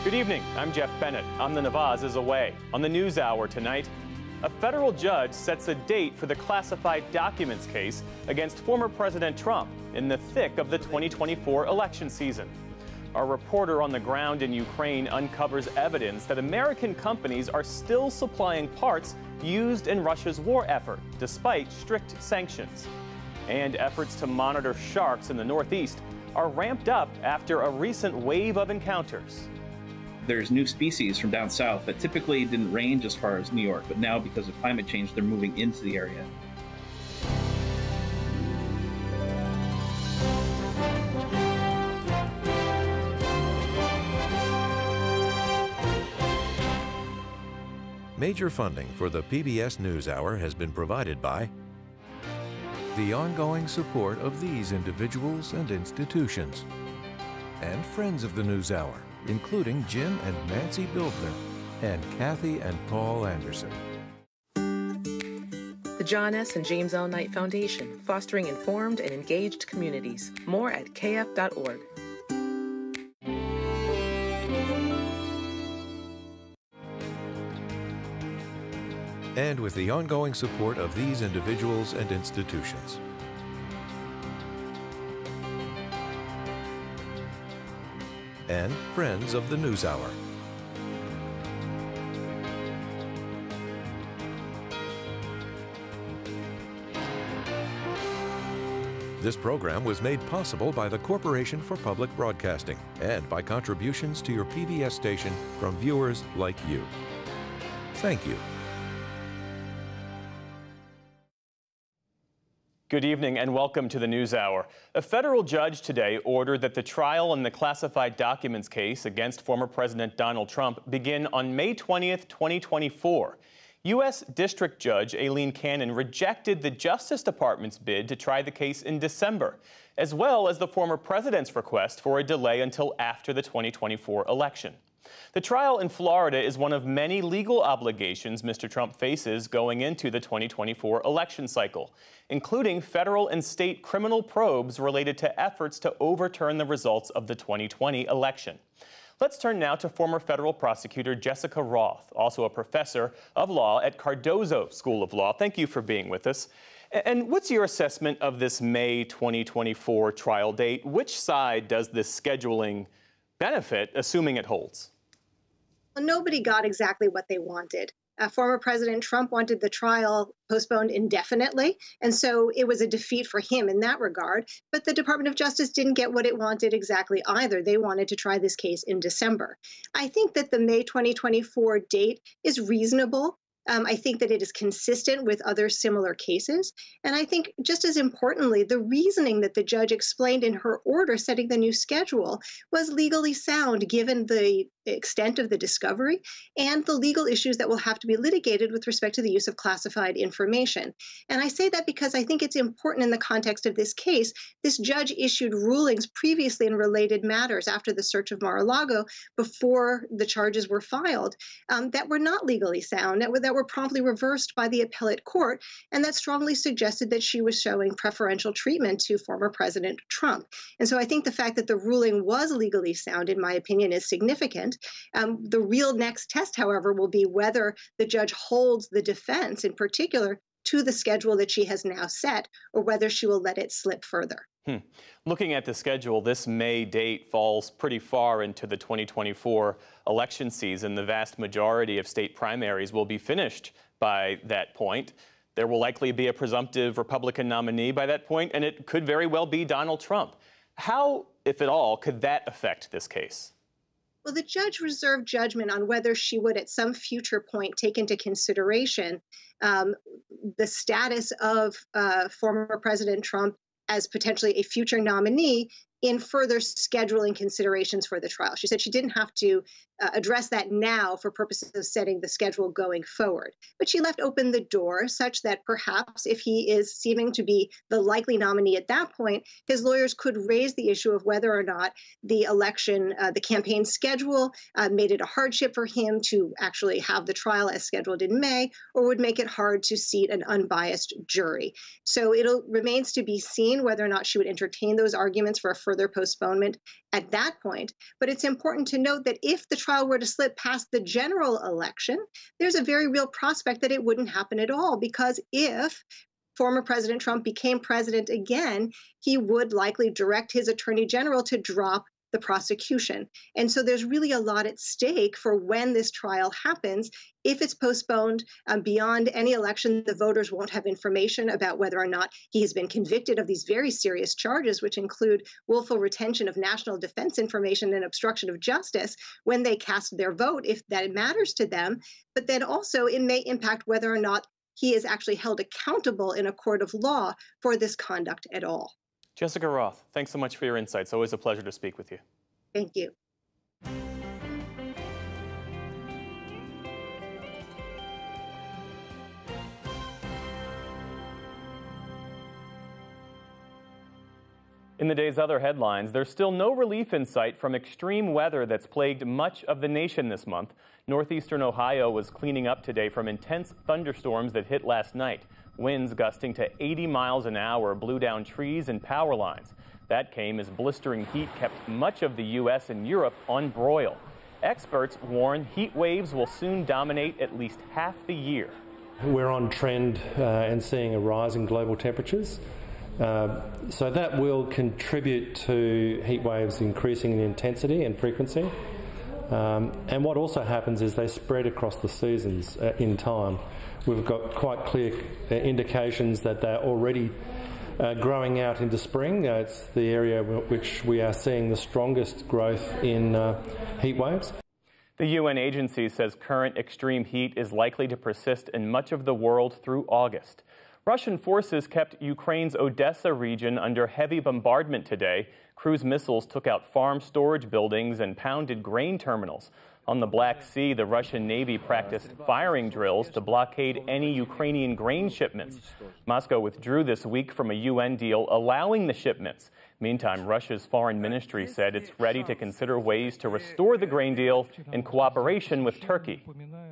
Good evening, I'm Jeff Bennett. I'm the Navaz is away. On the NewsHour tonight, a federal judge sets a date for the classified documents case against former President Trump in the thick of the 2024 election season. Our reporter on the ground in Ukraine uncovers evidence that American companies are still supplying parts used in Russia's war effort, despite strict sanctions. And efforts to monitor sharks in the Northeast are ramped up after a recent wave of encounters. There's new species from down south that typically didn't range as far as New York, but now because of climate change, they're moving into the area. Major funding for the PBS NewsHour has been provided by the ongoing support of these individuals and institutions, and friends of the NewsHour, including Jim and Nancy Bildner, and Kathy and Paul Anderson. The John S. and James L. Knight Foundation, fostering informed and engaged communities. More at kf.org. And with the ongoing support of these individuals and institutions. And friends of the NewsHour. This program was made possible by the Corporation for Public Broadcasting and by contributions to your PBS station from viewers like you. Thank you. Good evening and welcome to the NewsHour. A federal judge today ordered that the trial in the classified documents case against former President Donald Trump begin on May 20th, 2024. U.S. District Judge Aileen Cannon rejected the Justice Department's bid to try the case in December, as well as the former president's request for a delay until after the 2024 election. The trial in Florida is one of many legal obligations Mr. Trump faces going into the 2024 election cycle, including federal and state criminal probes related to efforts to overturn the results of the 2020 election. Let's turn now to former federal prosecutor Jessica Roth, also a professor of law at Cardozo School of Law. Thank you for being with us. And what's your assessment of this May 2024 trial date? Which side does this scheduling benefit, assuming it holds? Well, nobody got exactly what they wanted. Former President Trump wanted the trial postponed indefinitely, and so it was a defeat for him in that regard. But the Department of Justice didn't get what it wanted exactly either. They wanted to try this case in December. I think that the May 2024 date is reasonable. I think that it is consistent with other similar cases. And I think just as importantly, the reasoning that the judge explained in her order setting the new schedule was legally sound given the extent of the discovery and the legal issues that will have to be litigated with respect to the use of classified information. And I say that because I think it's important in the context of this case. This judge issued rulings previously in related matters after the search of Mar-a-Lago before the charges were filed that were not legally sound, that were promptly reversed by the appellate court, and that strongly suggested that she was showing preferential treatment to former President Trump. And so I think the fact that the ruling was legally sound, in my opinion, is significant. The real next test, however, will be whether the judge holds the defense in particular to the schedule that she has now set, or whether she will let it slip further. Looking at the schedule, this May date falls pretty far into the 2024 election season. The vast majority of state primaries will be finished by that point. There will likely be a presumptive Republican nominee by that point, and it could very well be Donald Trump. How, if at all, could that affect this case? Well, the judge reserved judgment on whether she would at some future point take into consideration the status of former President Trump as potentially a future nominee in further scheduling considerations for the trial. She said she didn't have to address that now for purposes of setting the schedule going forward. But she left open the door such that perhaps if he is seeming to be the likely nominee at that point, his lawyers could raise the issue of whether or not the election, the campaign schedule made it a hardship for him to actually have the trial as scheduled in May, or would make it hard to seat an unbiased jury. So it remains to be seen whether or not she would entertain those arguments for a further further postponement at that point. But it's important to note that if the trial were to slip past the general election, there's a very real prospect that it wouldn't happen at all, because if former President Trump became president again, he would likely direct his attorney general to drop the prosecution. And so there's really a lot at stake for when this trial happens. If it's postponed beyond any election, the voters won't have information about whether or not he has been convicted of these very serious charges, which include willful retention of national defense information and obstruction of justice when they cast their vote, if that matters to them. But then also it may impact whether or not he is actually held accountable in a court of law for this conduct at all. Jessica Roth, thanks so much for your insights. Always a pleasure to speak with you. Thank you. In the day's other headlines, there's still no relief in sight from extreme weather that's plagued much of the nation this month. Northeastern Ohio was cleaning up today from intense thunderstorms that hit last night. Winds gusting to 80 miles an hour blew down trees and power lines. That came as blistering heat kept much of the U.S. and Europe on broil. Experts warn heat waves will soon dominate at least half the year. We're on trend and seeing a rise in global temperatures. So that will contribute to heat waves increasing in intensity and frequency. And what also happens is they spread across the seasons in time. We've got quite clear indications that they're already growing out into spring. It's the area which we are seeing the strongest growth in heat waves. The UN agency says current extreme heat is likely to persist in much of the world through August. Russian forces kept Ukraine's Odessa region under heavy bombardment today. Cruise missiles took out farm storage buildings and pounded grain terminals. On the Black Sea, the Russian Navy practiced firing drills to blockade any Ukrainian grain shipments. Moscow withdrew this week from a UN deal allowing the shipments. Meantime, Russia's foreign ministry said it's ready to consider ways to restore the grain deal in cooperation with Turkey.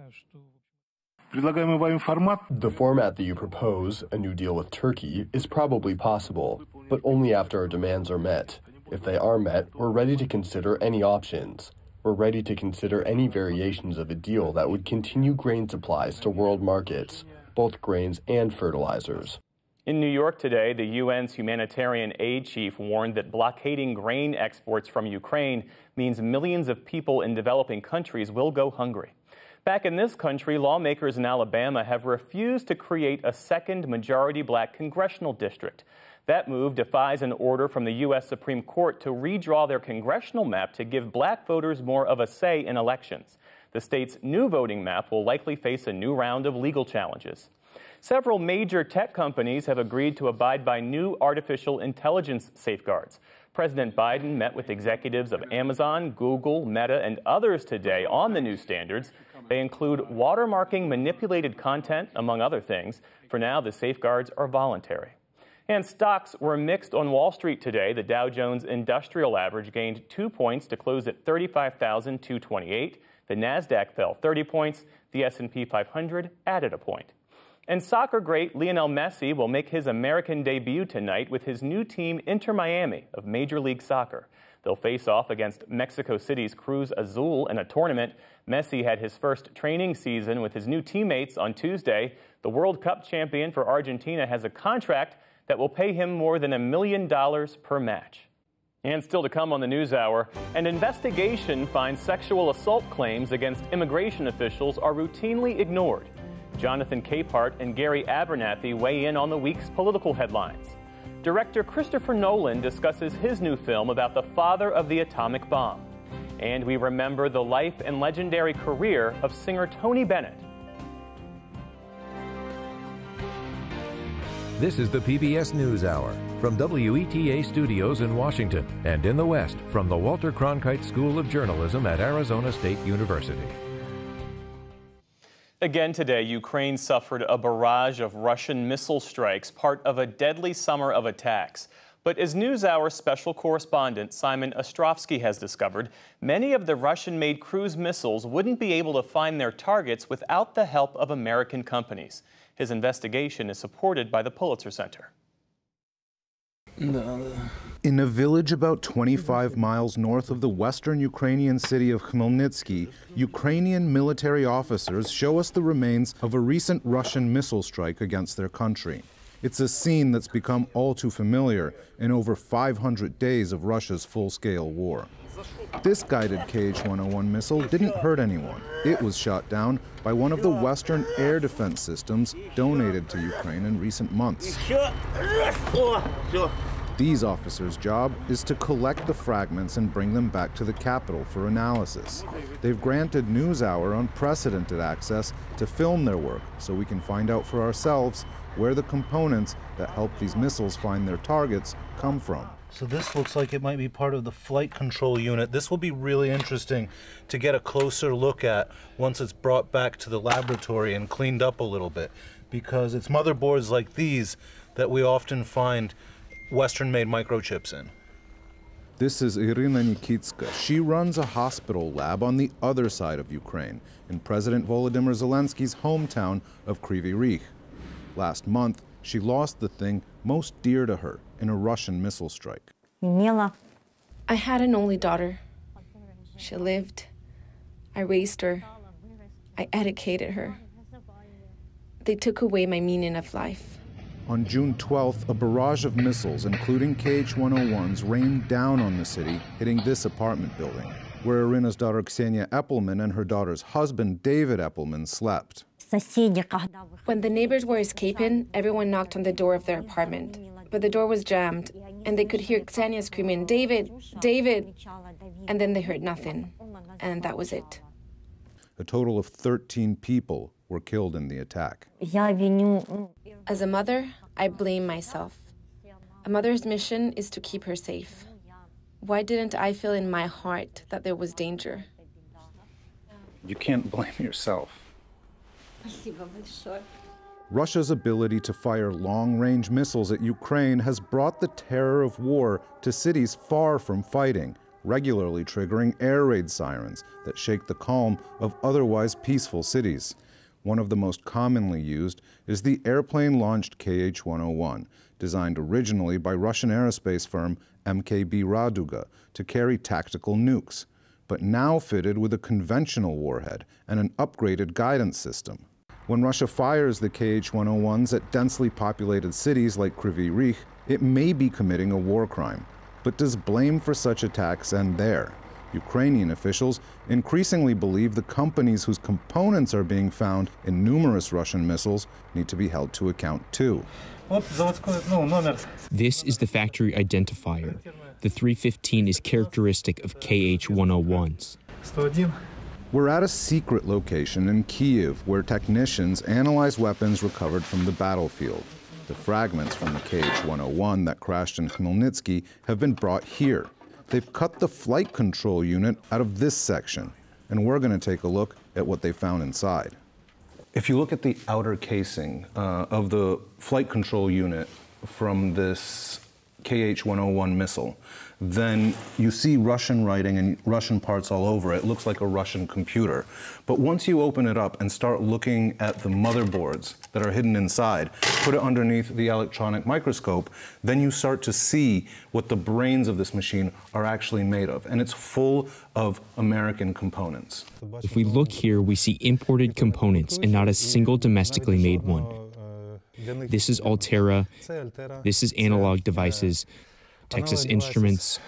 The format that you propose, a new deal with Turkey, is probably possible, but only after our demands are met. If they are met, we're ready to consider any options. We're ready to consider any variations of a deal that would continue grain supplies to world markets, both grains and fertilizers. In New York today, the UN's humanitarian aid chief warned that blockading grain exports from Ukraine means millions of people in developing countries will go hungry. Back in this country, lawmakers in Alabama have refused to create a second majority black congressional district. That move defies an order from the U.S. Supreme Court to redraw their congressional map to give black voters more of a say in elections. The state's new voting map will likely face a new round of legal challenges. Several major tech companies have agreed to abide by new artificial intelligence safeguards. President Biden met with executives of Amazon, Google, Meta, and others today on the new standards. They include watermarking manipulated content, among other things. For now, the safeguards are voluntary. And stocks were mixed on Wall Street today. The Dow Jones Industrial Average gained 2 points to close at 35,228. The Nasdaq fell 30 points. The S&P 500 added a point. And soccer great Lionel Messi will make his American debut tonight with his new team Inter Miami of Major League Soccer. They'll face off against Mexico City's Cruz Azul in a tournament. Messi had his first training season with his new teammates on Tuesday. The World Cup champion for Argentina has a contract that will pay him more than $1 million per match. And still to come on the NewsHour, an investigation finds sexual assault claims against immigration officials are routinely ignored. Jonathan Capehart and Gary Abernathy weigh in on the week's political headlines. Director Christopher Nolan discusses his new film about the father of the atomic bomb. And we remember the life and legendary career of singer Tony Bennett. This is the PBS NewsHour from WETA Studios in Washington and in the West from the Walter Cronkite School of Journalism at Arizona State University. Again today, Ukraine suffered a barrage of Russian missile strikes, part of a deadly summer of attacks. But as NewsHour special correspondent Simon Ostrovsky has discovered, many of the Russian-made cruise missiles wouldn't be able to find their targets without the help of American companies. His investigation is supported by the Pulitzer Center. In a village about 25 miles north of the western Ukrainian city of Khmelnytsky, Ukrainian military officers show us the remains of a recent Russian missile strike against their country. It's a scene that's become all too familiar in over 500 days of Russia's full-scale war. This guided Kh-101 missile didn't hurt anyone. It was shot down by one of the Western air defense systems donated to Ukraine in recent months. These officers' job is to collect the fragments and bring them back to the capital for analysis. They've granted NewsHour unprecedented access to film their work so we can find out for ourselves where the components that help these missiles find their targets come from. So this looks like it might be part of the flight control unit. This will be really interesting to get a closer look at once it's brought back to the laboratory and cleaned up a little bit, because it's motherboards like these that we often find Western-made microchips in. This is Irina Nikitska. She runs a hospital lab on the other side of Ukraine, in President Volodymyr Zelensky's hometown of Kryvyi Rih. Last month, she lost the thing most dear to her in a Russian missile strike. I had an only daughter. She lived. I raised her. I educated her. They took away my meaning of life. On June 12th, a barrage of missiles, including Kh-101s, rained down on the city, hitting this apartment building, where Irina's daughter Ksenia Eppelman and her daughter's husband David Eppelman slept. When the neighbors were escaping, everyone knocked on the door of their apartment. But the door was jammed, and they could hear Ksenia screaming, "David, David!" And then they heard nothing, and that was it. A total of 13 people were killed in the attack. As a mother, I blame myself. A mother's mission is to keep her safe. Why didn't I feel in my heart that there was danger? You can't blame yourself. Russia's ability to fire long-range missiles at Ukraine has brought the terror of war to cities far from fighting, regularly triggering air raid sirens that shake the calm of otherwise peaceful cities. One of the most commonly used is the airplane-launched Kh-101, designed originally by Russian aerospace firm MKB Raduga to carry tactical nukes, but now fitted with a conventional warhead and an upgraded guidance system. When Russia fires the Kh-101s at densely populated cities like Kryvyi Rih, it may be committing a war crime. But does blame for such attacks end there? Ukrainian officials increasingly believe the companies whose components are being found in numerous Russian missiles need to be held to account too. This is the factory identifier. The 315 is characteristic of Kh-101s. We're at a secret location in Kyiv where technicians analyze weapons recovered from the battlefield. The fragments from the Kh-101 that crashed in Khmelnytsky have been brought here. They've cut the flight control unit out of this section, and we're going to take a look at what they found inside. If you look at the outer casing of the flight control unit from this Kh-101 missile, then you see Russian writing and Russian parts all over it. It looks like a Russian computer. But once you open it up and start looking at the motherboards that are hidden inside, put it underneath the electronic microscope, then you start to see what the brains of this machine are actually made of. And it's full of American components. If we look here, we see imported components and not a single domestically made one. This is Altera, this is Analog Devices, Texas Instruments.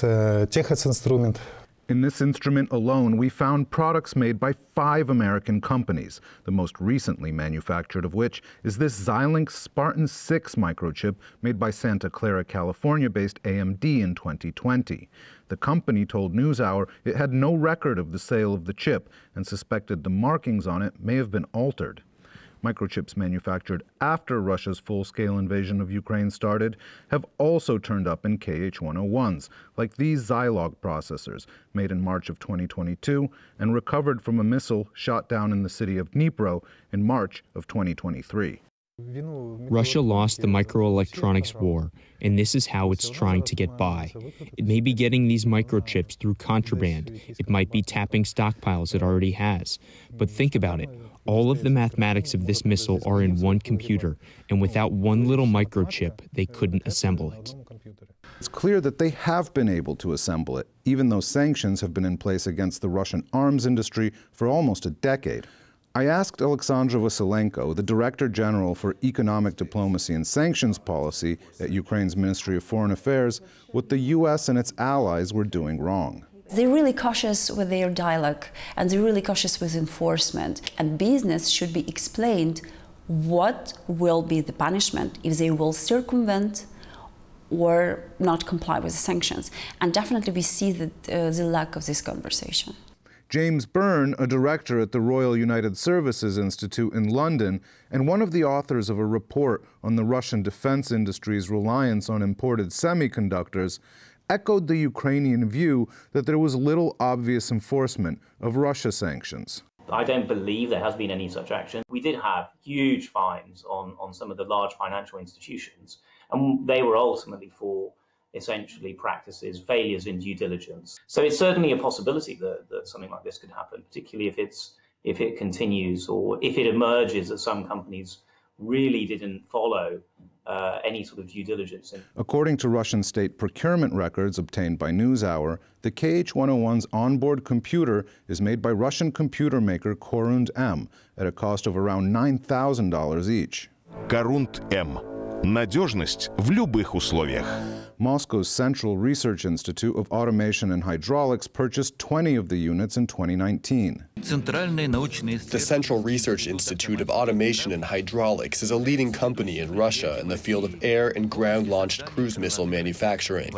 In this instrument alone, we found products made by 5 American companies, the most recently manufactured of which is this Xilinx Spartan 6 microchip made by Santa Clara, California-based AMD in 2020. The company told NewsHour it had no record of the sale of the chip and suspected the markings on it may have been altered. Microchips manufactured after Russia's full-scale invasion of Ukraine started have also turned up in Kh-101s, like these Zilog processors, made in March of 2022 and recovered from a missile shot down in the city of Dnipro in March of 2023. Russia lost the microelectronics war, and this is how it's trying to get by. It may be getting these microchips through contraband. It might be tapping stockpiles it already has. But think about it. All of the mathematics of this missile are in one computer, and without one little microchip, they couldn't assemble it. It's clear that they have been able to assemble it, even though sanctions have been in place against the Russian arms industry for almost a decade. I asked Alexandra Vasilenko, the Director General for Economic Diplomacy and Sanctions Policy at Ukraine's Ministry of Foreign Affairs, what the U.S. and its allies were doing wrong. They're really cautious with their dialogue, and they're really cautious with enforcement. And business should be explained what will be the punishment if they will circumvent or not comply with the sanctions. And definitely we see the lack of this conversation. James Byrne, a director at the Royal United Services Institute in London and one of the authors of a report on the Russian defense industry's reliance on imported semiconductors, echoed the Ukrainian view that there was little obvious enforcement of Russia sanctions. I don't believe there has been any such action. We did have huge fines on some of the large financial institutions, and they were ultimately for essentially practices, failures in due diligence. So it's certainly a possibility that something like this could happen, particularly if it continues or if it emerges that some companies really didn't follow any sort of due diligence. According to Russian state procurement records obtained by NewsHour, the KH-101's onboard computer is made by Russian computer maker Corund M at a cost of around $9,000 each. Corund M. Надежность в любых условиях. Moscow's Central Research Institute of Automation and Hydraulics purchased 20 of the units in 2019. The Central Research Institute of Automation and Hydraulics is a leading company in Russia in the field of air and ground-launched cruise missile manufacturing.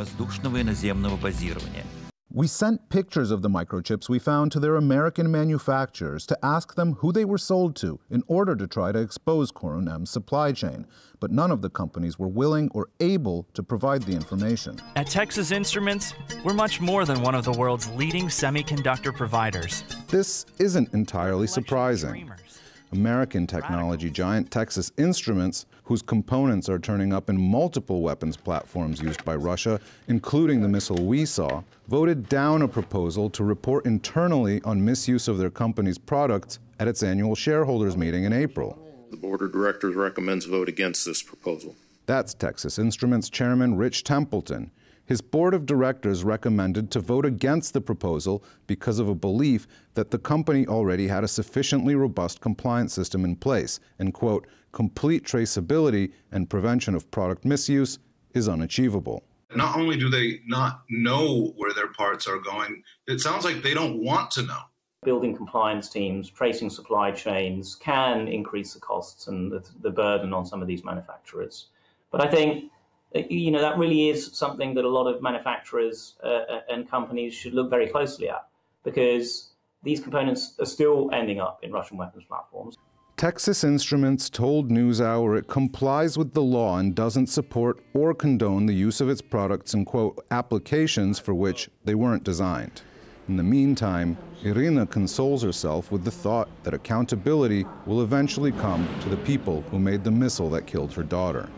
We sent pictures of the microchips we found to their American manufacturers to ask them who they were sold to in order to try to expose Corund M's supply chain. But none of the companies were willing or able to provide the information. At Texas Instruments, we're much more than one of the world's leading semiconductor providers. This isn't entirely surprising. American technology giant Texas Instruments, whose components are turning up in multiple weapons platforms used by Russia, including the missile we saw, voted down a proposal to report internally on misuse of their company's products at its annual shareholders meeting in April. The board of directors recommends a vote against this proposal. That's Texas Instruments Chairman Rich Templeton. His board of directors recommended to vote against the proposal because of a belief that the company already had a sufficiently robust compliance system in place, and, quote, complete traceability and prevention of product misuse is unachievable. Not only do they not know where their parts are going, it sounds like they don't want to know. Building compliance teams, tracing supply chains can increase the costs and the burden on some of these manufacturers. But I think that really is something that a lot of manufacturers and companies should look very closely at, because these components are still ending up in Russian weapons platforms. Texas Instruments told NewsHour it complies with the law and doesn't support or condone the use of its products in, quote, applications for which they weren't designed. In the meantime, Irina consoles herself with the thought that accountability will eventually come to the people who made the missile that killed her daughter.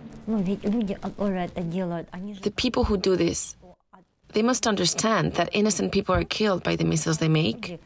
The people who do this, they must understand that innocent people are killed by the missiles they make.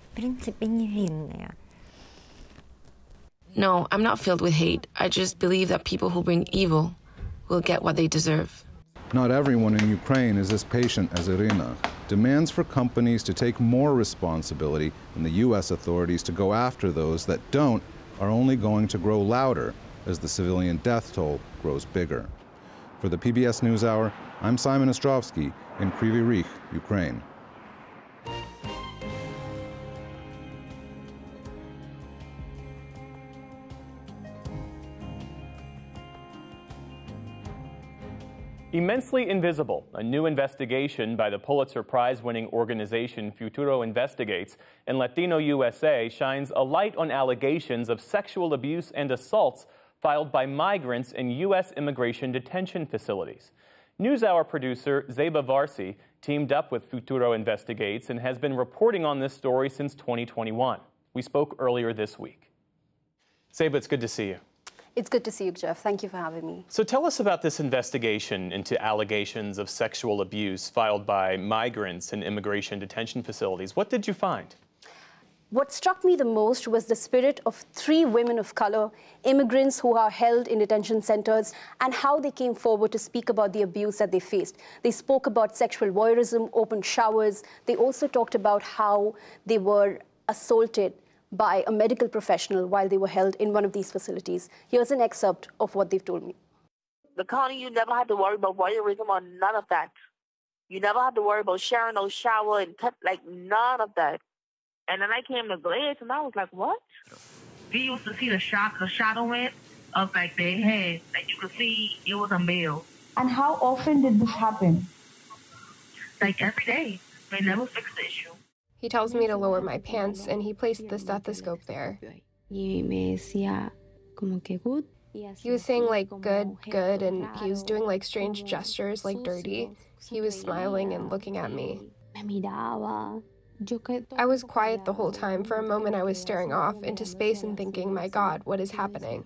No, I'm not filled with hate. I just believe that people who bring evil will get what they deserve. Not everyone in Ukraine is as patient as Irina. Demands for companies to take more responsibility and the U.S. authorities to go after those that don't are only going to grow louder as the civilian death toll grows bigger. For the PBS NewsHour, I'm Simon Ostrovsky in Kryvyi Rih, Ukraine. Immensely Invisible, a new investigation by the Pulitzer Prize-winning organization Futuro Investigates and Latino USA shines a light on allegations of sexual abuse and assaults filed by migrants in U.S. immigration detention facilities. NewsHour producer Zeba Varsi teamed up with Futuro Investigates and has been reporting on this story since 2021. We spoke earlier this week. Zeba, it's good to see you. It's good to see you, Jeff. Thank you for having me. So tell us about this investigation into allegations of sexual abuse filed by migrants in immigration detention facilities. What did you find? What struck me the most was the spirit of 3 women of color, immigrants who are held in detention centers, and how they came forward to speak about the abuse that they faced. They spoke about sexual voyeurism, open showers. They also talked about how they were assaulted by a medical professional while they were held in one of these facilities. Here's an excerpt of what they've told me. The county, you never had to worry about voyeurism or none of that. You never had to worry about sharing no shower and none of that. And then I came to Glades and I was like, what? We used to see the shadowing of their head. You could see it was a male. And how often did this happen? Every day. They never fixed the issue. He tells me to lower my pants, and he placed the stethoscope there. He was saying good, and he was doing strange gestures dirty. He was smiling and looking at me. I was quiet the whole time. For a moment, I was staring off into space and thinking, my God, what is happening?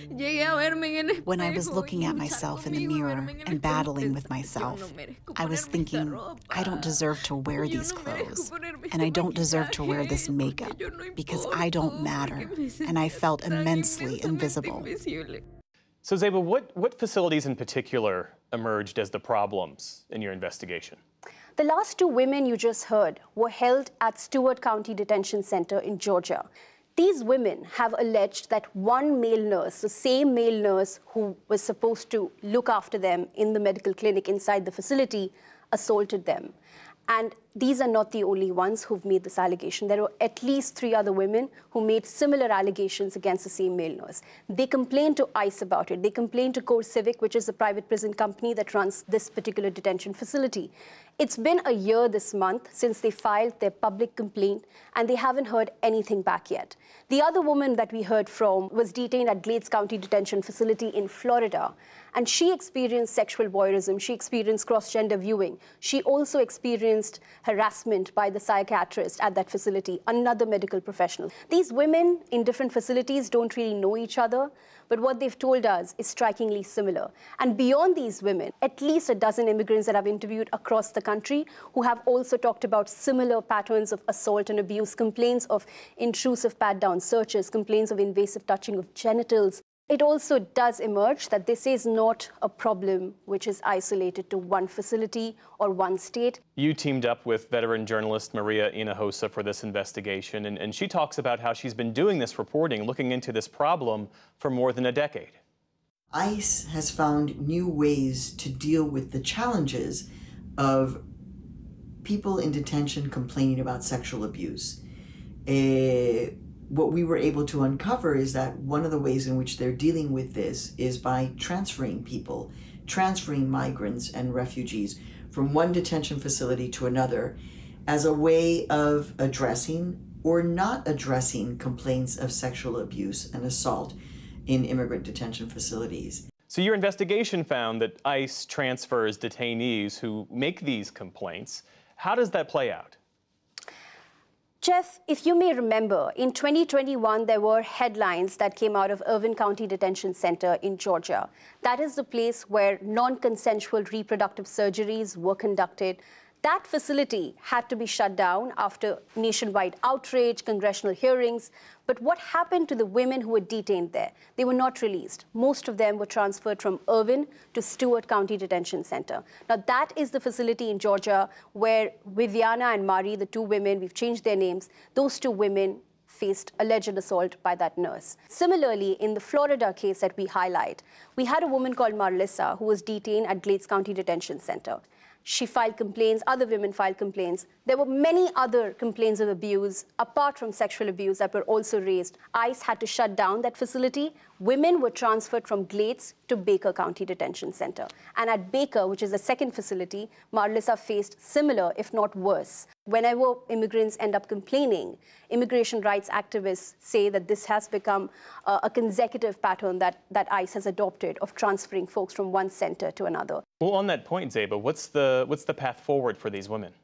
When I was looking at myself in the mirror and battling with myself, I was thinking, I don't deserve to wear these clothes, and I don't deserve to wear this makeup, because I don't matter, and I felt immensely invisible. So Zeba, what facilities in particular emerged as the problems in your investigation? The last 2 women you just heard were held at Stewart County Detention Center in Georgia. These women have alleged that one male nurse, the same male nurse who was supposed to look after them in the medical clinic inside the facility, assaulted them. And these are not the only ones who've made this allegation. There were at least 3 other women who made similar allegations against the same male nurse. They complained to ICE about it. They complained to CoreCivic, which is the private prison company that runs this particular detention facility. It's been a year this month since they filed their public complaint, and they haven't heard anything back yet. The other woman that we heard from was detained at Glades County Detention Facility in Florida, and she experienced sexual voyeurism. She experienced cross-gender viewing. She also experienced harassment by the psychiatrist at that facility, another medical professional. These women in different facilities don't really know each other, but what they've told us is strikingly similar. And beyond these women, at least a dozen immigrants that I've interviewed across the country who have also talked about similar patterns of assault and abuse, complaints of intrusive pat-down searches, complaints of invasive touching of genitals. It also does emerge that this is not a problem which is isolated to one facility or one state. You teamed up with veteran journalist Maria Hinojosa for this investigation, and she talks about how she's been doing this reporting, looking into this problem for more than a decade. ICE has found new ways to deal with the challenges of people in detention complaining about sexual abuse. What we were able to uncover is that one of the ways in which they're dealing with this is by transferring people, transferring migrants and refugees from one detention facility to another as a way of addressing or not addressing complaints of sexual abuse and assault in immigrant detention facilities. So your investigation found that ICE transfers detainees who make these complaints. How does that play out? Jeff, if you may remember, in 2021, there were headlines that came out of Irvine County Detention Center in Georgia. That is the place where non-consensual reproductive surgeries were conducted. That facility had to be shut down after nationwide outrage, congressional hearings. But what happened to the women who were detained there? They were not released. Most of them were transferred from Irvine to Stewart County Detention Center. Now, that is the facility in Georgia where Viviana and Mari, the 2 women, we've changed their names, those 2 women faced alleged assault by that nurse. Similarly, in the Florida case that we highlight, we had a woman called Marlissa who was detained at Glades County Detention Center. She filed complaints, other women filed complaints. There were many other complaints of abuse, apart from sexual abuse, that were also raised. ICE had to shut down that facility. Women were transferred from Glades to Baker County Detention Center. And at Baker, which is the second facility, Marlissa faced similar, if not worse. Whenever immigrants end up complaining, immigration rights activists say that this has become a consecutive pattern that ICE has adopted of transferring folks from one center to another. Well, on that point, Zeba, what's the path forward for these women?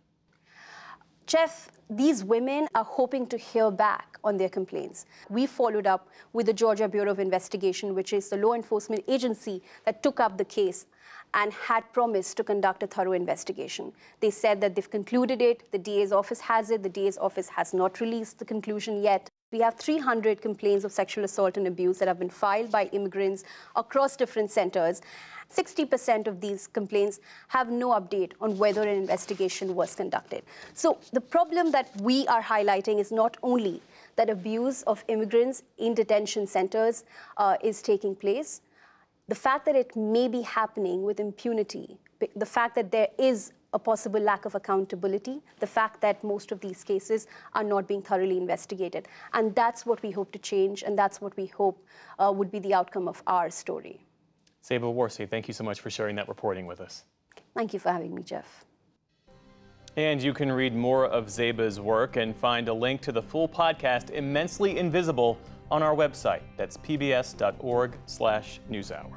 Jeff, these women are hoping to hear back on their complaints. We followed up with the Georgia Bureau of Investigation, which is the law enforcement agency that took up the case. and had promised to conduct a thorough investigation. They said that they've concluded it, the DA's office has it, the DA's office has not released the conclusion yet. We have 300 complaints of sexual assault and abuse that have been filed by immigrants across different centers. 60% of these complaints have no update on whether an investigation was conducted. So the problem that we are highlighting is not only that abuse of immigrants in detention centers is taking place, the fact that it may be happening with impunity, the fact that there is a possible lack of accountability, the fact that most of these cases are not being thoroughly investigated. And that's what we hope to change, and that's what we hope would be the outcome of our story. Zeba Warsi, thank you so much for sharing that reporting with us. Thank you for having me, Jeff. And you can read more of Zeba's work and find a link to the full podcast, Immensely Invisible, on our website. That's pbs.org/newshour.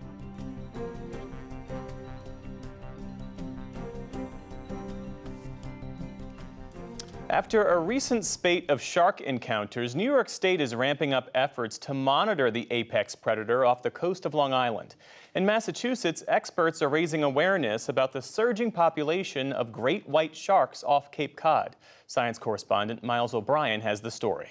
After a recent spate of shark encounters, New York State is ramping up efforts to monitor the apex predator off the coast of Long Island. In Massachusetts, experts are raising awareness about the surging population of great white sharks off Cape Cod. Science correspondent Miles O'Brien has the story.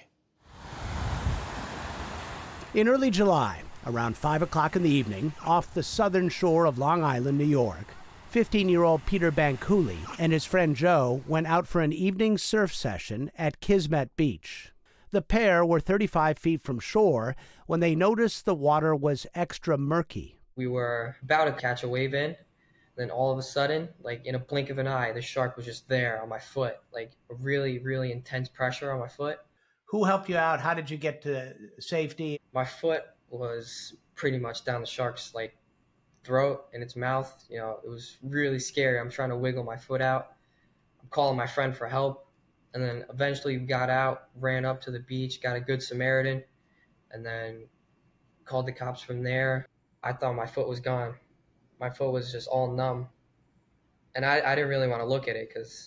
In early July, around 5 o'clock in the evening, off the southern shore of Long Island, New York, 15-year-old Peter Bancouli and his friend Joe went out for an evening surf session at Kismet Beach. The pair were 35 feet from shore when they noticed the water was extra murky. We were about to catch a wave in, then all of a sudden, like in a blink of an eye, the shark was just there on my foot, like a really, really intense pressure on my foot. Who helped you out? How did you get to safety? My foot was pretty much down the shark's throat and its mouth. You know, it was really scary. I'm trying to wiggle my foot out. I'm calling my friend for help. And then eventually we got out, ran up to the beach, got a good Samaritan, and then called the cops from there. I thought my foot was gone. My foot was just all numb. And I didn't really want to look at it because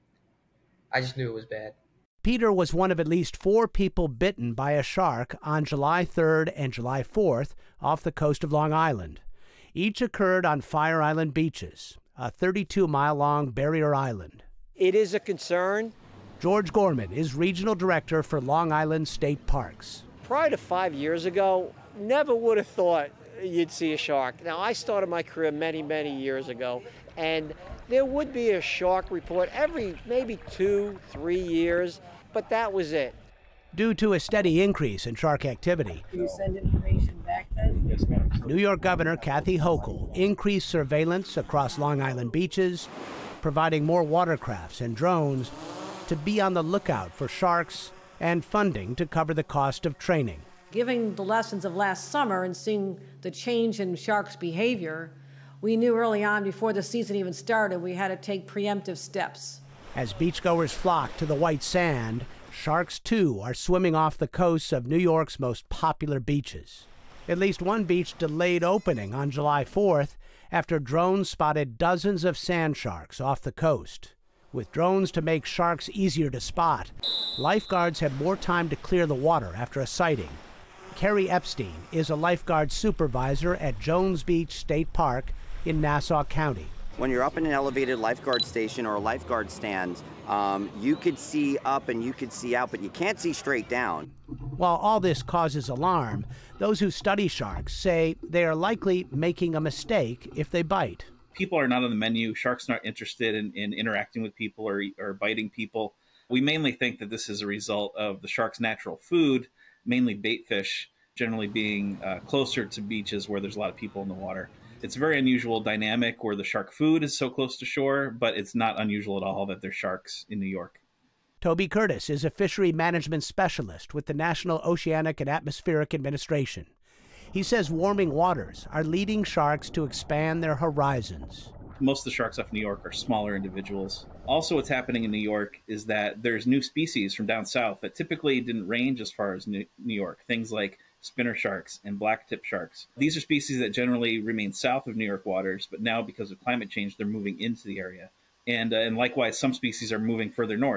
I just knew it was bad. Peter was one of at least 4 people bitten by a shark on July 3rd and July 4th off the coast of Long Island. Each occurred on Fire Island beaches, a 32-mile-long barrier island. It is a concern. George Gorman is regional director for Long Island State Parks. Prior to 5 years ago, never would have thought you'd see a shark. Now, I started my career many, many years ago, and there would be a shark report every maybe 2-3 years, but that was it. Due to a steady increase in shark activity, Can you send information back then? Yes, ma'am. New York Governor Kathy Hochul increased surveillance across Long Island beaches, providing more watercrafts and drones to be on the lookout for sharks and funding to cover the cost of training. Given the lessons of last summer and seeing the change in sharks' behavior, we knew early on, before the season even started, we had to take preemptive steps. As beachgoers flock to the white sand, sharks, too, are swimming off the coasts of New York's most popular beaches. At least one beach delayed opening on July 4th after drones spotted dozens of sand sharks off the coast. With drones to make sharks easier to spot, lifeguards had more time to clear the water after a sighting. Carrie Epstein is a lifeguard supervisor at Jones Beach State Park in Nassau County. When you're up in an elevated lifeguard station or a lifeguard stand, you could see up and you could see out, but you can't see straight down. While all this causes alarm, those who study sharks say they are likely making a mistake if they bite. People are not on the menu. Sharks are not interested in interacting with people or biting people. We mainly think that this is a result of the shark's natural food, mainly bait fish, generally being closer to beaches where there's a lot of people in the water. It's a very unusual dynamic where the shark food is so close to shore, but it's not unusual at all that there's sharks in New York. Toby Curtis is a fishery management specialist with the National Oceanic and Atmospheric Administration. He says warming waters are leading sharks to expand their horizons. Most of the sharks off New York are smaller individuals. Also, what's happening in New York is that there's new species from down south that typically didn't range as far as New York. Things like spinner sharks and blacktip sharks. These are species that generally remain south of New York waters, but now because of climate change, they're moving into the area. And likewise, some species are moving further north.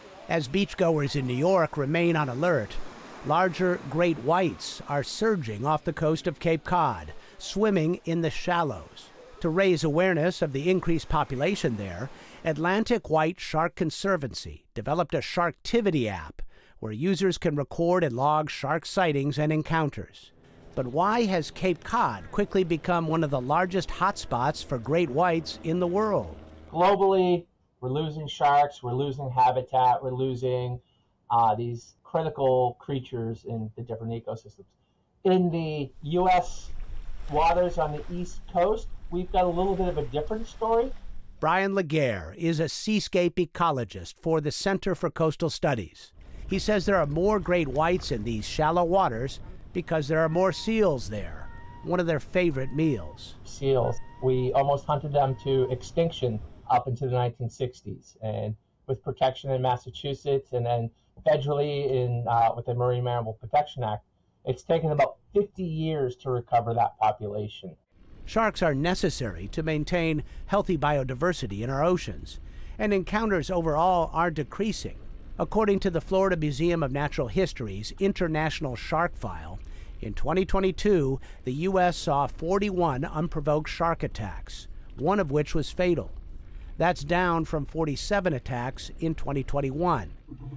As beachgoers in New York remain on alert, larger great whites are surging off the coast of Cape Cod, swimming in the shallows. To raise awareness of the increased population there, Atlantic White Shark Conservancy developed a Sharktivity app where users can record and log shark sightings and encounters. But why has Cape Cod quickly become one of the largest hotspots for great whites in the world? Globally, we're losing sharks, we're losing habitat, we're losing these critical creatures in the different ecosystems. In the U.S. waters on the East Coast, we've got a little bit of a different story. Brian Laguerre is a seascape ecologist for the Center for Coastal Studies. He says there are more great whites in these shallow waters because there are more seals there, one of their favorite meals. Seals, we almost hunted them to extinction up into the 1960s, and with protection in Massachusetts and then federally with the Marine Mammal Protection Act, it's taken about 50 years to recover that population. Sharks are necessary to maintain healthy biodiversity in our oceans, and encounters overall are decreasing. According to the Florida Museum of Natural History's International Shark File, in 2022, the U.S. saw 41 unprovoked shark attacks, one of which was fatal. That's down from 47 attacks in 2021.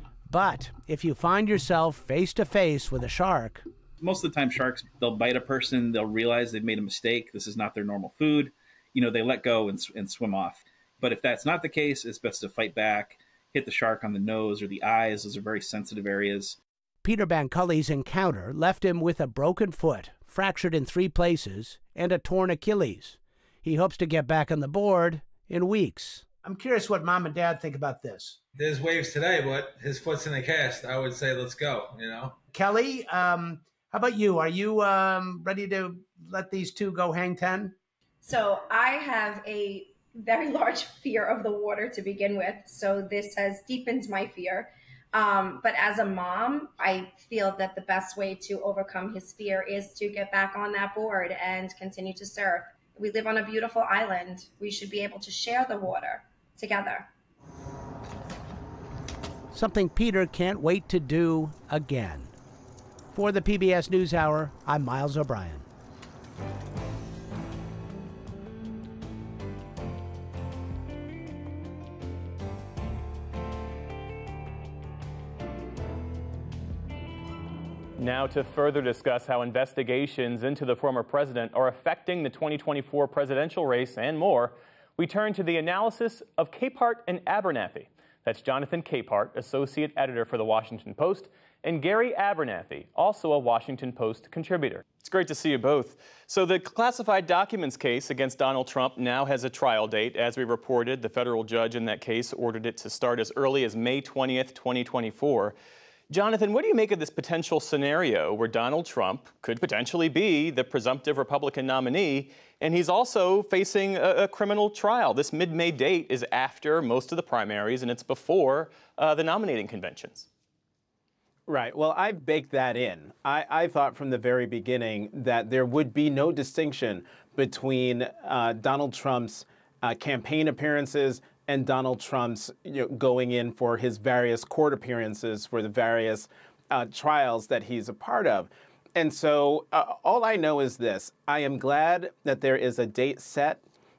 But if you find yourself face to face with a shark, most of the time sharks, they'll bite a person, they'll realize they've made a mistake, this is not their normal food, they let go and swim off. But if that's not the case, it's best to fight back, hit the shark on the nose or the eyes. Those are very sensitive areas. Peter Bancully's encounter left him with a broken foot, fractured in 3 places, and a torn Achilles. He hopes to get back on the board in weeks. I'm curious what Mom and Dad think about this. There's waves today, but his foot's in a cast. I would say let's go, Kelly, how about you? Are you ready to let these two go hang 10? So I have a very large fear of the water to begin with, so this has deepened my fear. But as a mom, I feel that the best way to overcome his fear is to get back on that board and continue to surf. We live on a beautiful island. We should be able to share the water together. Something Peter can't wait to do again. For the PBS NewsHour, I'm Miles O'Brien. Now to further discuss how investigations into the former president are affecting the 2024 presidential race and more, we turn to the analysis of Capehart and Abernathy. That's Jonathan Capehart, associate editor for The Washington Post, and Gary Abernathy, also a Washington Post contributor. It's great to see you both. So the classified documents case against Donald Trump now has a trial date. As we reported, the federal judge in that case ordered it to start as early as May 20th, 2024. Jonathan, what do you make of this potential scenario where Donald Trump could potentially be the presumptive Republican nominee, and he's also facing a criminal trial? This mid-May date is after most of the primaries, and it's before the nominating conventions. Right. Well, I baked that in. I thought from the very beginning that there would be no distinction between Donald Trump's campaign appearances and Donald Trump's going in for his various court appearances for the various trials that he's a part of. And so all I know is this. I am glad that there is a date set,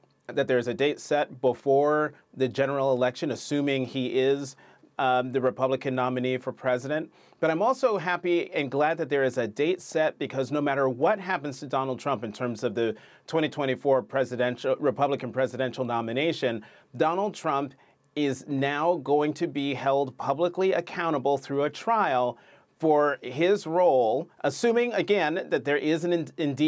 before the general election, assuming he is the Republican nominee for president. But I'm also happy and glad that there is a date set, because no matter what happens to Donald Trump in terms of the 2024 Republican presidential nomination, Donald Trump is now going to be held publicly accountable through a trial for his role, assuming, again, that there is in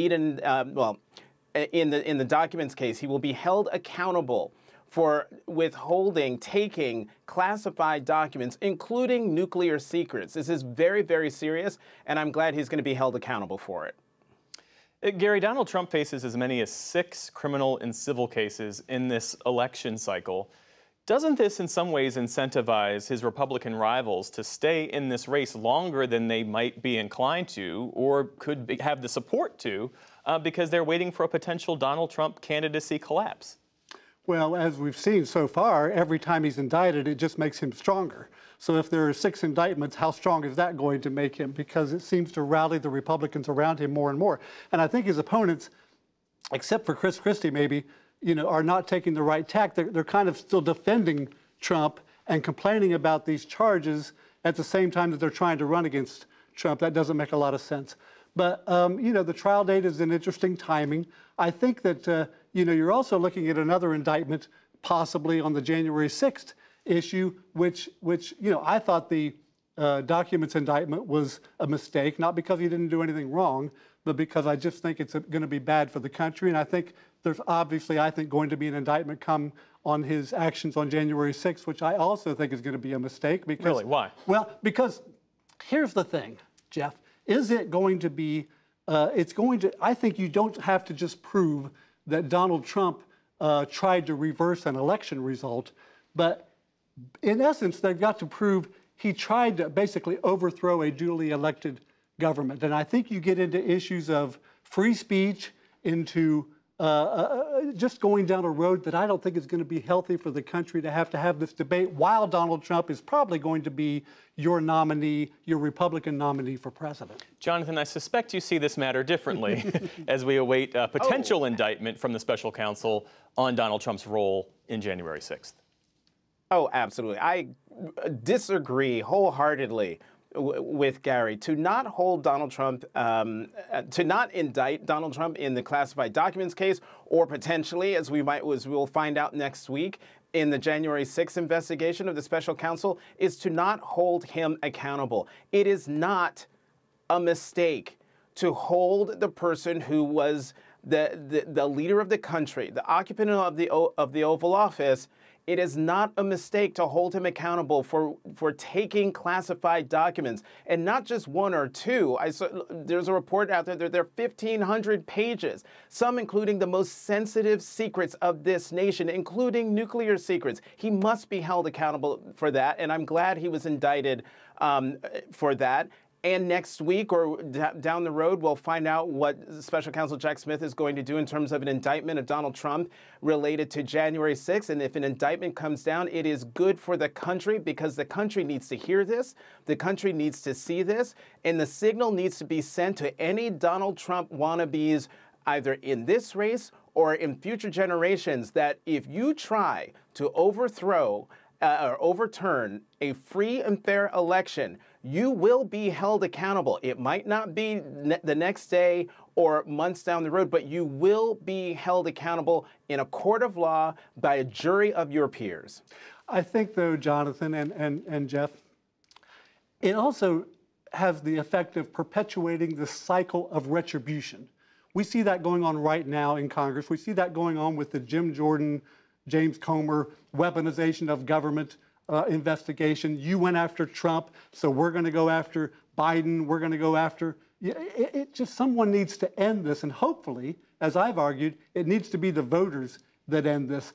the documents case, he will be held accountable for withholding, taking classified documents, including nuclear secrets. This is very, very serious, and I'm glad he's going to be held accountable for it. Gary, Donald Trump faces as many as 6 criminal and civil cases in this election cycle. Doesn't this in some ways incentivize his Republican rivals to stay in this race longer than they might be inclined to, or could have the support to, because they're waiting for a potential Donald Trump candidacy collapse? Well, as we've seen so far, every time he's indicted, it just makes him stronger. So if there are 6 indictments, how strong is that going to make him? Because it seems to rally the Republicans around him more and more. And I think his opponents, except for Chris Christie maybe, are not taking the right tack. They're kind of still defending Trump and complaining about these charges at the same time that they're trying to run against Trump. That doesn't make a lot of sense. But, the trial date is an interesting timing. I think that, you're also looking at another indictment possibly on the January 6th issue, which I thought the documents indictment was a mistake, not because he didn't do anything wrong, but because I just think it's going to be bad for the country. And I think there's obviously, going to be an indictment come on his actions on January 6th, which I also think is going to be a mistake. Because, really? Why? Well, because here's the thing, Jeff. Is it going to be, I think you don't have to just prove that Donald Trump tried to reverse an election result, but in essence, they've got to prove he tried to basically overthrow a duly elected government. And I think you get into issues of free speech, into just going down a road that I don't think is going to be healthy for the country to have this debate while Donald Trump is probably going to be your nominee, your Republican nominee for president. Jonathan, I suspect you see this matter differently as we await a potential indictment from the special counsel on Donald Trump's role in January 6th. Oh, absolutely. I disagree wholeheartedly with Gary. To not hold Donald Trump, to not indict Donald Trump in the classified documents case, or potentially, as we'll find out next week, in the January 6th investigation of the special counsel, is to not hold him accountable. It is not a mistake to hold the person who was the leader of the country, the occupant of the Oval Office. It is not a mistake to hold him accountable for taking classified documents, and not just one or two. There's a report out there that there are 1,500 pages, some including the most sensitive secrets of this nation, including nuclear secrets. He must be held accountable for that, and I'm glad he was indicted for that. And next week or down the road, we'll find out what Special Counsel Jack Smith is going to do in terms of an indictment of Donald Trump related to January 6th. And if an indictment comes down, it is good for the country because the country needs to hear this. The country needs to see this. And the signal needs to be sent to any Donald Trump wannabes, either in this race or in future generations, that if you try to overthrow or overturn a free and fair election, you will be held accountable. It might not be the next day or months down the road, but you will be held accountable in a court of law by a jury of your peers. I think, though, Jonathan and Jeff, it also has the effect of perpetuating the cycle of retribution. We see that going on right now in Congress. We see that going on with the Jim Jordan, James Comer weaponization of government investigation. You went after Trump, so we're going to go after Biden. We're going to go after. Someone needs to end this, and hopefully, as I've argued, it needs to be the voters that end this.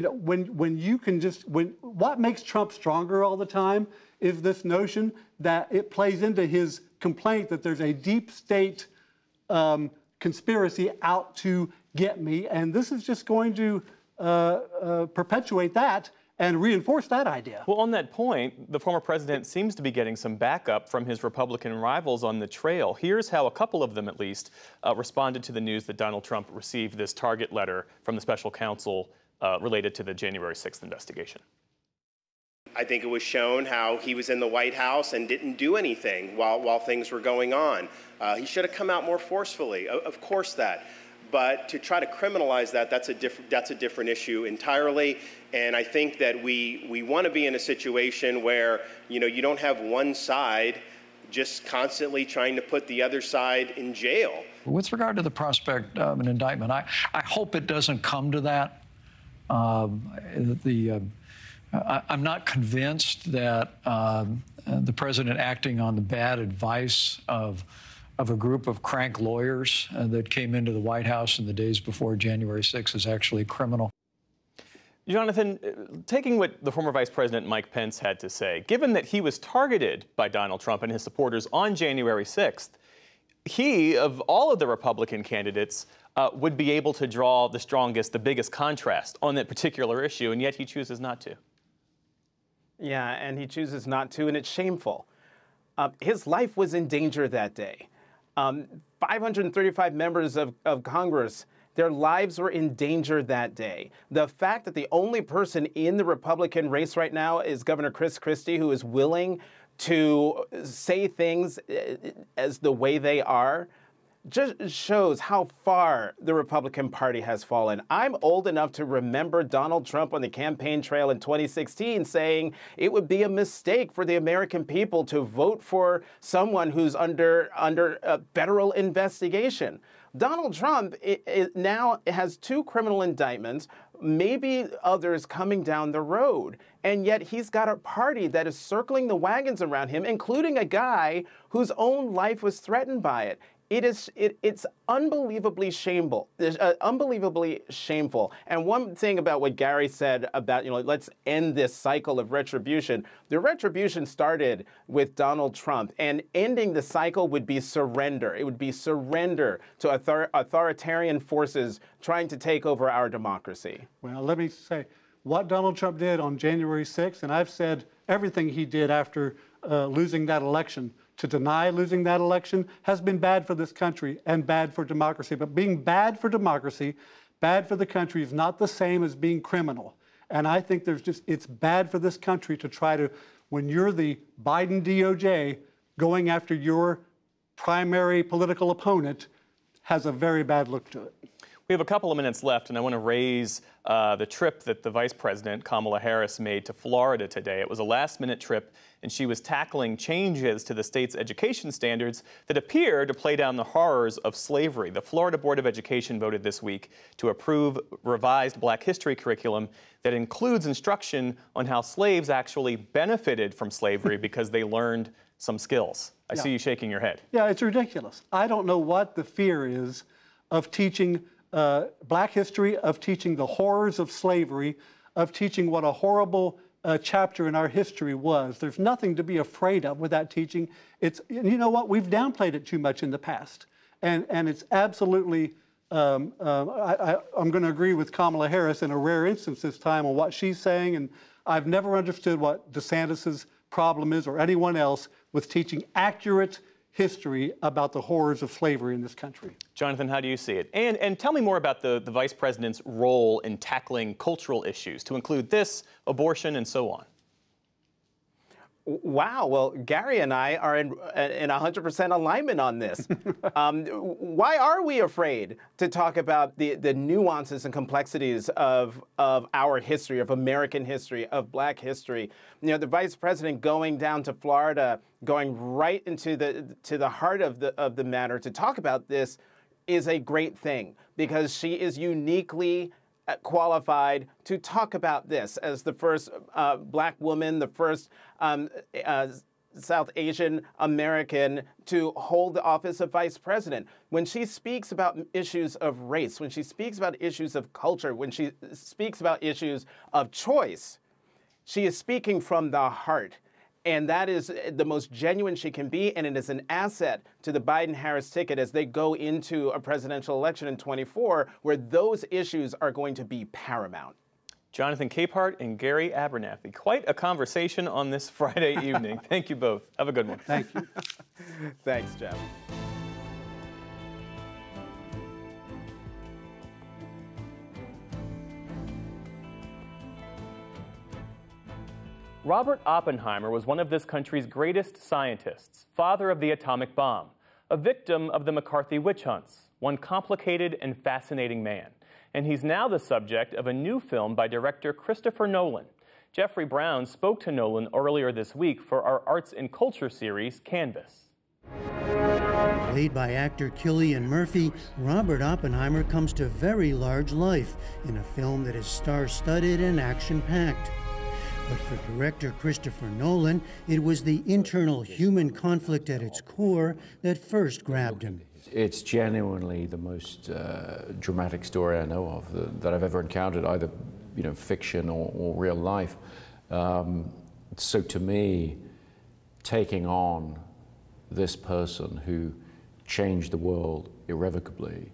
What makes Trump stronger all the time is this notion that it plays into his complaint that there's a deep state conspiracy out to get me, and this is just going to perpetuate that and reinforce that idea. Well, on that point, the former president seems to be getting some backup from his Republican rivals on the trail. Here's how a couple of them, at least, responded to the news that Donald Trump received this target letter from the special counsel related to the January 6th investigation. I think it was shown how he was in the White House and didn't do anything while things were going on. He should have come out more forcefully, of course that. But to try to criminalize that, that's a different issue entirely. And I think that we want to be in a situation where, you don't have one side just constantly trying to put the other side in jail. With regard to the prospect of an indictment, I hope it doesn't come to that. I'm not convinced that the president acting on the bad advice of a group of crank lawyers that came into the White House in the days before January 6th is actually criminal. Jonathan, taking what the former Vice President Mike Pence had to say, given that he was targeted by Donald Trump and his supporters on January 6th, he, of all of the Republican candidates, would be able to draw the strongest, the biggest contrast on that particular issue, and yet he chooses not to. Yeah, and he chooses not to, and it's shameful. His life was in danger that day. 535 members of Congress Their lives were in danger that day. The fact that the only person in the Republican race right now is Governor Chris Christie, who is willing to say things as the way they are, just shows how far the Republican Party has fallen. I'm old enough to remember Donald Trump on the campaign trail in 2016 saying it would be a mistake for the American people to vote for someone who's under a federal investigation. Donald Trump now has 2 criminal indictments, maybe others coming down the road. And yet he's got a party that is circling the wagons around him, including a guy whose own life was threatened by it. It's unbelievably shameful. Unbelievably shameful. And one thing about what Gary said about, let's end this cycle of retribution. The retribution started with Donald Trump, and ending the cycle would be surrender. It would be surrender to authoritarian forces trying to take over our democracy. Well, let me say what Donald Trump did on January 6th, and I've said everything he did after losing that election. To deny losing that election has been bad for this country and bad for democracy. But being bad for democracy, bad for the country is not the same as being criminal. And I think it's bad for this country to try to, when you're the Biden DOJ going after your primary political opponent, has a very bad look to it. We have a couple of minutes left, and I want to raise the trip that the Vice President, Kamala Harris, made to Florida today. It was a last-minute trip, and she was tackling changes to the state's education standards that appear to play down the horrors of slavery. The Florida Board of Education voted this week to approve revised Black history curriculum that includes instruction on how slaves actually benefited from slavery because they learned some skills. I see you shaking your head. Yeah, it's ridiculous. I don't know what the fear is of teaching Black history, of teaching the horrors of slavery, of teaching what a horrible chapter in our history was. There's nothing to be afraid of with that teaching. You know what? We've downplayed it too much in the past. And it's absolutely, I'm going to agree with Kamala Harris in a rare instance this time on what she's saying. And I've never understood what DeSantis's problem is, or anyone else, with teaching accurate history about the horrors of slavery in this country. Jonathan, how do you see it? And tell me more about the Vice President's role in tackling cultural issues, to include this, abortion, and so on. Wow, well, Gary and I are in 100% alignment on this. Why are we afraid to talk about the nuances and complexities of our history, of American history, of Black history? The Vice President going down to Florida, going right into the heart of the matter to talk about this is a great thing, because she is uniquely qualified to talk about this as the first Black woman, the first South Asian American to hold the office of Vice President. When she speaks about issues of race, when she speaks about issues of culture, when she speaks about issues of choice, she is speaking from the heart. And that is the most genuine she can be, and it is an asset to the Biden-Harris ticket as they go into a presidential election in 24, where those issues are going to be paramount. Jonathan Capehart and Gary Abernathy. Quite a conversation on this Friday evening. Thank you both. Have a good one. Thank you. Thanks, Jeff. Robert Oppenheimer was one of this country's greatest scientists, father of the atomic bomb, a victim of the McCarthy witch hunts, one complicated and fascinating man. And he's now the subject of a new film by director Christopher Nolan. Jeffrey Brown spoke to Nolan earlier this week for our Arts and Culture series, Canvas. Played by actor Cillian Murphy, Robert Oppenheimer comes to very large life in a film that is star-studded and action-packed. But for director Christopher Nolan, it was the internal human conflict at its core that first grabbed him. It's genuinely the most dramatic story I know of that I've ever encountered, either fiction or real life. So to me, taking on this person who changed the world irrevocably,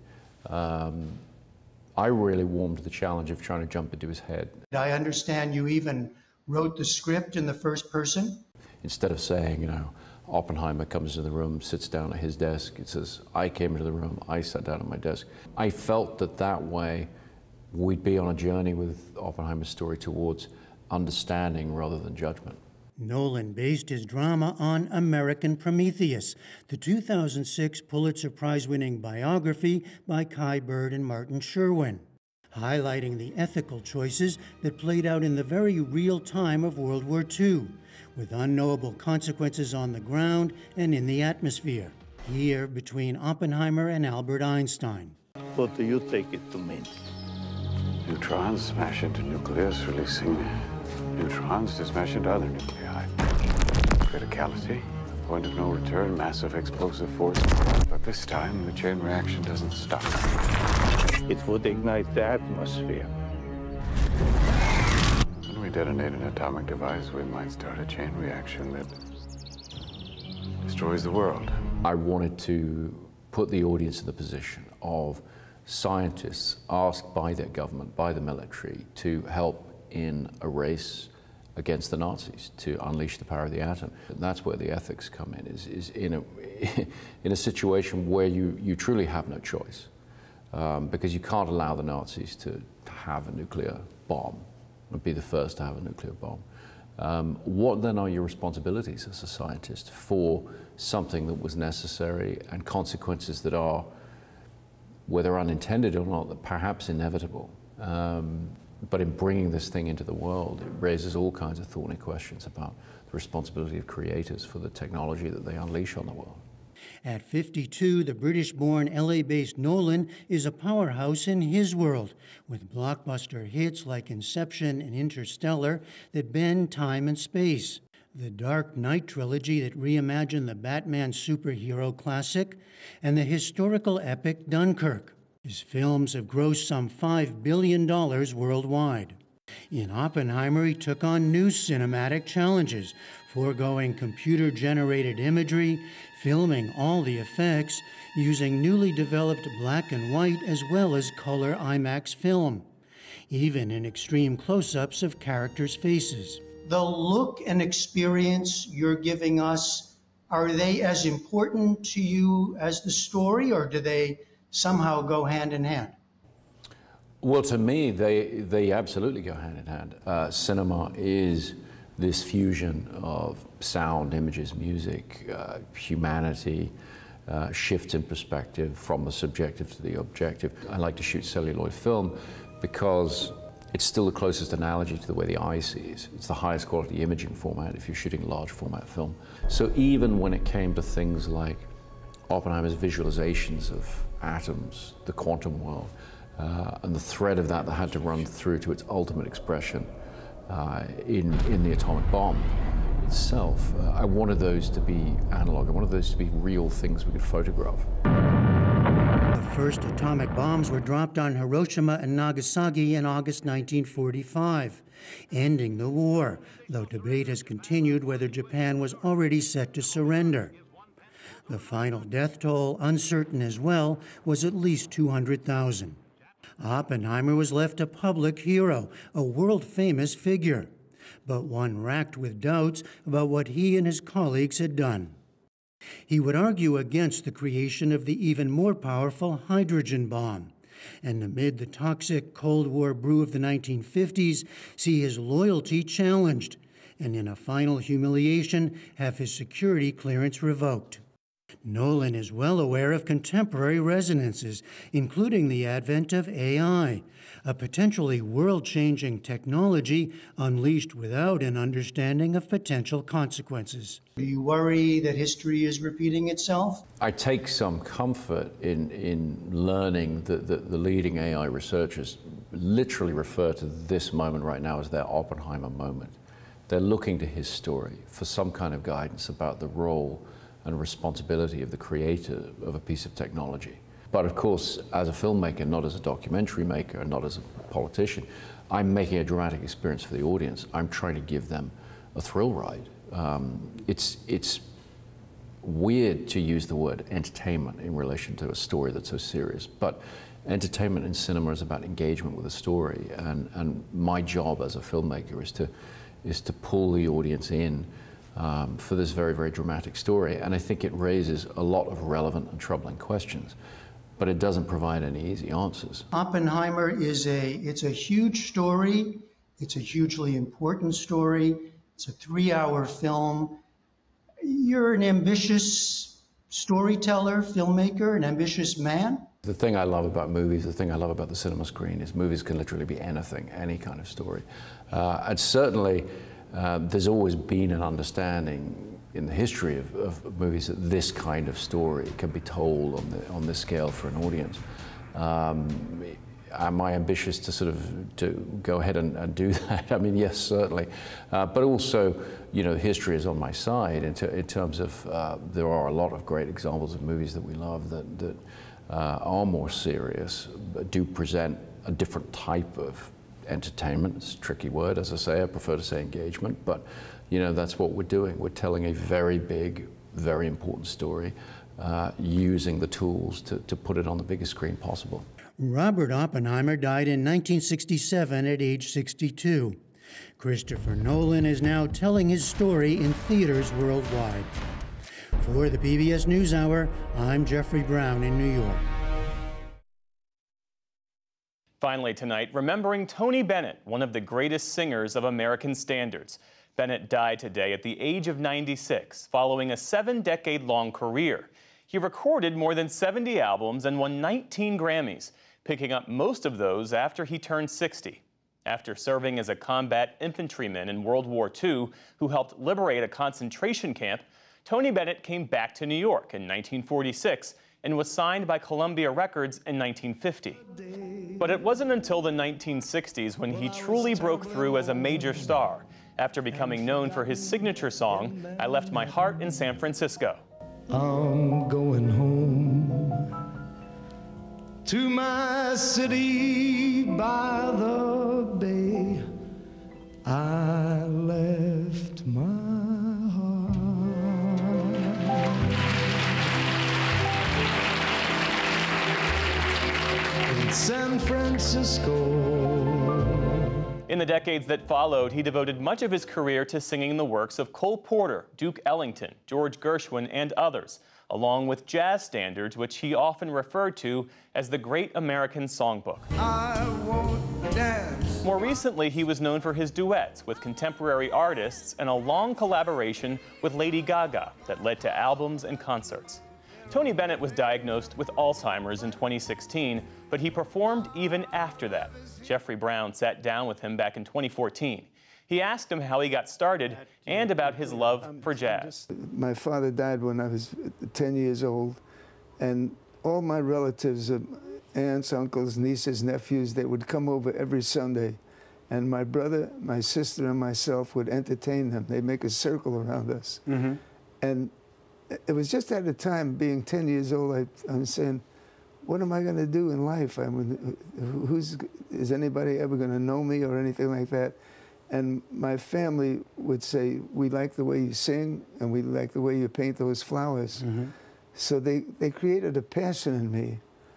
I really warmed to the challenge of trying to jump into his head. I understand you even wrote the script in the first person? Instead of saying, Oppenheimer comes into the room, sits down at his desk. It says, I came into the room, I sat down at my desk. I felt that way we'd be on a journey with Oppenheimer's story towards understanding rather than judgment. Nolan based his drama on American Prometheus, the 2006 Pulitzer Prize-winning biography by Kai Bird and Martin Sherwin, highlighting the ethical choices that played out in the very real time of World War II, with unknowable consequences on the ground and in the atmosphere, here between Oppenheimer and Albert Einstein. What do you take it to mean? Neutrons smash into nucleus, releasing neutrons to smash into other nuclei. Criticality, point of no return, massive explosive force. But this time, the chain reaction doesn't stop. It would ignite the atmosphere. When we detonate an atomic device, we might start a chain reaction that destroys the world. I wanted to put the audience in the position of scientists asked by their government, by the military, to help in a race against the Nazis, to unleash the power of the atom. And that's where the ethics come in, is in a situation where you truly have no choice, because you can't allow the Nazis to have a nuclear bomb and be the first to have a nuclear bomb. What then are your responsibilities as a scientist for something that was necessary and consequences that are, whether unintended or not, that perhaps inevitable? But in bringing this thing into the world, it raises all kinds of thorny questions about the responsibility of creators for the technology that they unleash on the world. At 52, the British-born LA-based Nolan is a powerhouse in his world, with blockbuster hits like Inception and Interstellar that bend time and space, the Dark Knight trilogy that reimagined the Batman superhero classic, and the historical epic Dunkirk. His films have grossed some $5 billion worldwide. In Oppenheimer, he took on new cinematic challenges, foregoing computer-generated imagery, filming all the effects, using newly developed black and white as well as color IMAX film, even in extreme close-ups of characters' faces. The look and experience you're giving us, are they as important to you as the story, or do they somehow go hand in hand? Well, to me, they absolutely go hand in hand. Cinema is this fusion of sound, images, music, humanity, shifts in perspective from the subjective to the objective. I like to shoot celluloid film because it's still the closest analogy to the way the eye sees. It's the highest quality imaging format if you're shooting large format film. So even when it came to things like Oppenheimer's visualizations of atoms, the quantum world, and the thread of that had to run through to its ultimate expression in the atomic bomb itself. I wanted those to be analog. I wanted those to be real things we could photograph. The first atomic bombs were dropped on Hiroshima and Nagasaki in August 1945, ending the war, though debate has continued whether Japan was already set to surrender. The final death toll, uncertain as well, was at least 200,000. Oppenheimer was left a public hero, a world-famous figure, but one racked with doubts about what he and his colleagues had done. He would argue against the creation of the even more powerful hydrogen bomb, and amid the toxic Cold War brew of the 1950s, see his loyalty challenged, and in a final humiliation, have his security clearance revoked. Nolan is well aware of contemporary resonances, including the advent of AI, a potentially world-changing technology unleashed without an understanding of potential consequences. Do you worry that history is repeating itself? I take some comfort in learning that the leading AI researchers literally refer to this moment right now as their Oppenheimer moment. They're looking to his story for some kind of guidance about the role and responsibility of the creator of a piece of technology. But of course, as a filmmaker, not as a documentary maker, not as a politician, I'm making a dramatic experience for the audience. I'm trying to give them a thrill ride. It's weird to use the word entertainment in relation to a story that's so serious, but entertainment in cinema is about engagement with a story, and my job as a filmmaker is to pull the audience in for this very, very dramatic story. And I think it raises a lot of relevant and troubling questions, but it doesn't provide any easy answers. Oppenheimer it's a huge story. It's a hugely important story. It's a 3-hour film. You're an ambitious storyteller, filmmaker, an ambitious man. The thing I love about movies, the thing I love about the cinema screen is movies can literally be anything, any kind of story. And certainly, there's always been an understanding in the history of movies that this kind of story can be told on this scale for an audience. Am I ambitious to go ahead and do that? I mean, yes, certainly. But also, you know, history is on my side in terms of there are a lot of great examples of movies that we love that are more serious, but do present a different type of entertainment. It's a tricky word, as I say. I prefer to say engagement, but you know, that's what we're doing. We're telling a very big, very important story, using the tools to put it on the biggest screen possible. Robert Oppenheimer died in 1967 at age 62. Christopher Nolan is now telling his story in theaters worldwide. For the PBS NewsHour, I'm Jeffrey Brown in New York. Finally tonight, remembering Tony Bennett, one of the greatest singers of American standards. Bennett died today at the age of 96, following a 7-decade-long career. He recorded more than 70 albums and won 19 Grammys, picking up most of those after he turned 60. After serving as a combat infantryman in World War II who helped liberate a concentration camp, Tony Bennett came back to New York in 1946 and was signed by Columbia Records in 1950. But it wasn't until the 1960s when he truly broke through as a major star, after becoming known for his signature song, I Left My Heart in San Francisco. I'm going home to my city by the bay. I left my heart in San Francisco. In the decades that followed, he devoted much of his career to singing the works of Cole Porter, Duke Ellington, George Gershwin, and others, along with jazz standards, which he often referred to as the Great American Songbook. I won't dance. More recently, he was known for his duets with contemporary artists and a long collaboration with Lady Gaga that led to albums and concerts. Tony Bennett was diagnosed with Alzheimer's in 2016, but he performed even after that. Jeffrey Brown sat down with him back in 2014. He asked him how he got started and about his love for jazz. My father died when I was 10 years old, and all my relatives, aunts, uncles, nieces, nephews, they would come over every Sunday, and my brother, my sister, and myself would entertain them. They'd make a circle around us. Mm-hmm. And it was just at the time, being 10 years old, I'm saying, what am I going to do in life? I mean, is anybody ever going to know me or anything like that? And my family would say, we like the way you sing, and we like the way you paint those flowers. Mm-hmm. So they created a passion in me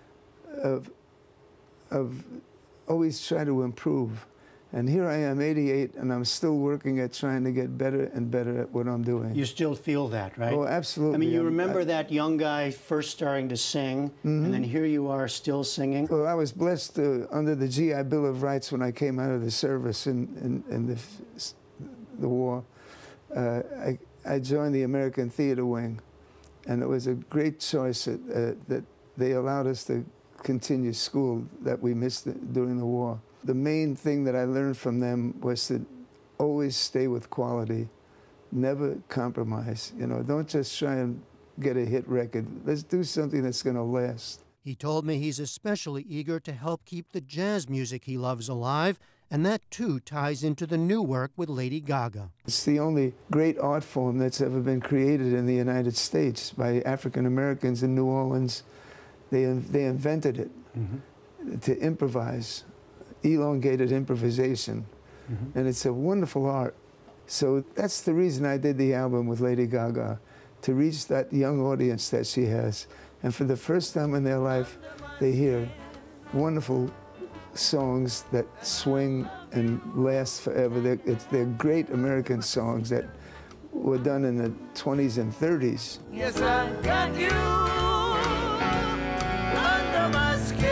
of always try to improve. And here I am, 88, and I'm still working at trying to get better and better at what I'm doing. You still feel that, right? Oh, absolutely. I mean, you remember that young guy first starting to sing, and then here you are still singing? Well, I was blessed under the GI Bill of Rights when I came out of the service in the war. I joined the American Theater Wing, and it was a great choice that they allowed us to continue school that we missed during the war. The main thing that I learned from them was to always stay with quality, never compromise. You know, don't just try and get a hit record. Let's do something that's going to last. He told me he's especially eager to help keep the jazz music he loves alive, and that too ties into the new work with Lady Gaga. It's the only great art form that's ever been created in the United States by African Americans in New Orleans. They invented it to improvise. Elongated improvisation, and it's a wonderful art. So that's the reason I did the album with Lady Gaga, to reach that young audience that she has. And for the first time in their life, they hear wonderful songs that swing and last forever. They're great American songs that were done in the 20s and 30s. Yes, I've got you under my skin.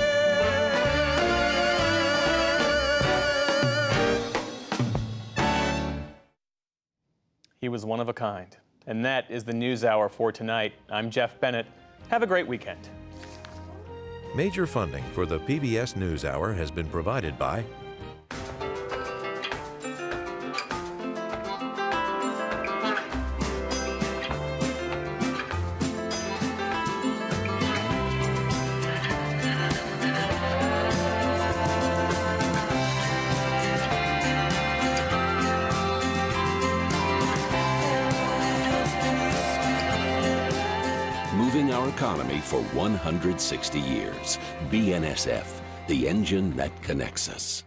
He was one of a kind. And that is the NewsHour for tonight. I'm Jeff Bennett. Have a great weekend. Major funding for the PBS NewsHour has been provided by moving our economy for 160 years. BNSF, the engine that connects us.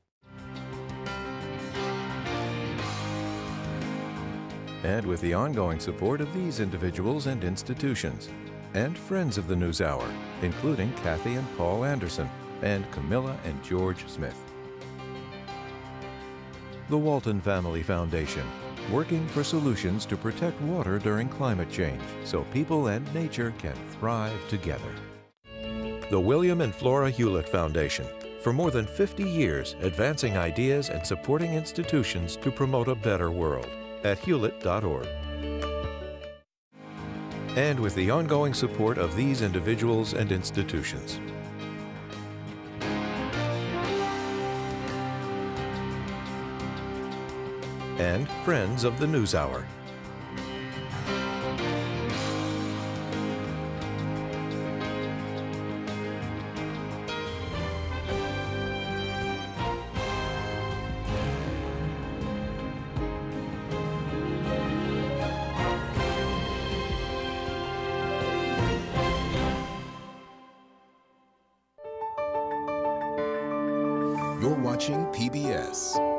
and with the ongoing support of these individuals and institutions, and friends of the NewsHour, including Kathy and Paul Anderson, and Camilla and George Smith. The Walton Family Foundation, working for solutions to protect water during climate change so people and nature can thrive together. The William and Flora Hewlett Foundation, for more than 50 years advancing ideas and supporting institutions to promote a better world at hewlett.org. And with the ongoing support of these individuals and institutions. And friends of the NewsHour. You're watching PBS.